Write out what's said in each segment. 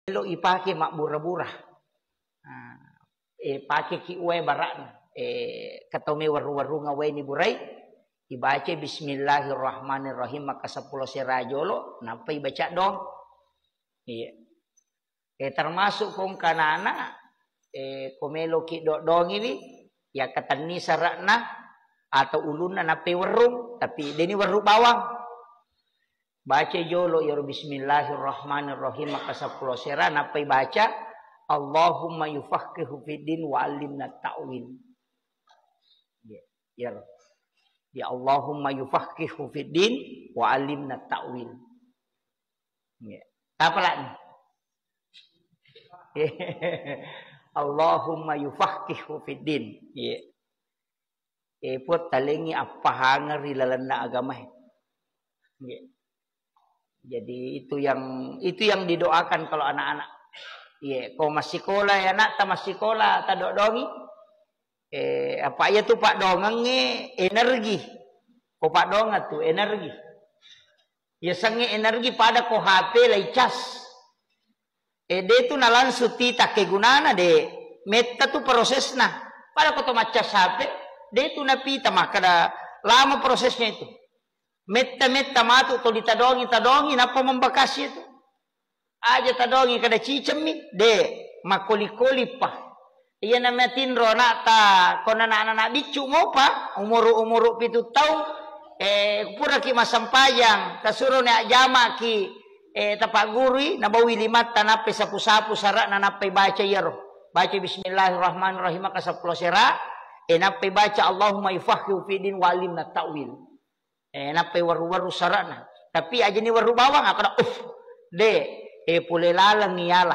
lo ipake mak burah-burah. Pake ki uwe barakna. Katome waru-waru ngawe ni burai. Ibaca bismillahirrahmanirrahim maka 10 serajolo. Nampai baca dong. Iya. Termasuk kong kanana. Komelo ki dong ini. Ya katani sarakna. Atau ulunna nampai warung. Tapi ini waru bawang. Baca jolo ya bismillahirrahmanirrahim maka 10 sera napai baca Allahumma yufaqihu fiddin wa 'allimna ta'wil. Ya Allahumma yufaqihu fiddin wa 'allimna ta'wil. Ya. Apa lagi? Allahumma yufaqihu fiddin. Ya. Put talengi apa hangar ilalanda agama. Ya. Jadi itu yang didoakan kalau anak-anak. Iya, kau masih sekolah ya nak, tak masih sekolah, tak dongi. Apa ya tuh Pak dongengnya energi. Kau Pak donga tuh energi. Ya sange energi pada ko HP lai cas. De tu nalan suti tak kegunana de. Meta tu prosesna. Pada kau tu macas HP, de tu napita maka lama prosesnya itu. Metta matu to ditadongi napa membakasi itu aja tadongi kada cicemi de makoli-koli pa iya namanya tinro nak ta kona anak bicu ngopa umur 7 tahun pura ki masampayang tasuruh nek jama ki tapak guri nabawi limat tanape sapu-sapu sarak nanape baca yaro baca bismillahirrahmanirrahim ka 10 sera nape baca Allahumma yufaqihu fiddin wa 'allimna ta'wil. Napai waru-waru sarana. Tapi aja ni waru bawang akada pule lalang ialah.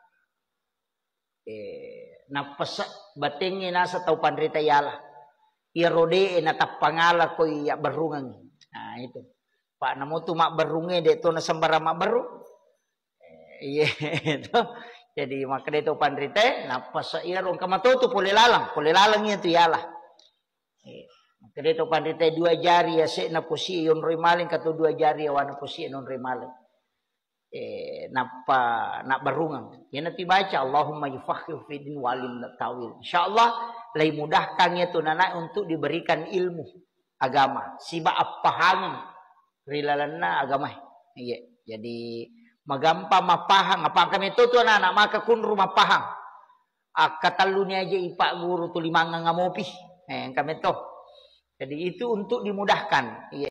Napas batengnya nasa tau pandrita ialah. Irode natap pangala ko iya berungang. Nah itu. Pak namo tu mak berunge de to na sambara mak beru. Iya itu. Jadi maka de to pandrita napas irong kamato tu pule lalang itu ialah. Kede to pandita 2 jari ya se na pusi yon rimaling kato 2 jari ya wana pusi non rimaling. Nak barungang. Ya nanti baca Allahumma yufaqihu fiddin wa 'allimna ta'wil. Insyaallah lai mudahkan ya tu nana untuk diberikan ilmu agama. Siba apahang rilalana agama. Iya. Jadi magampa mapahang apa kami tu anak maka kun rumah pahang. Katalunya aja ipak guru tu 5 ngamopi. Kami tu. Jadi itu untuk dimudahkan.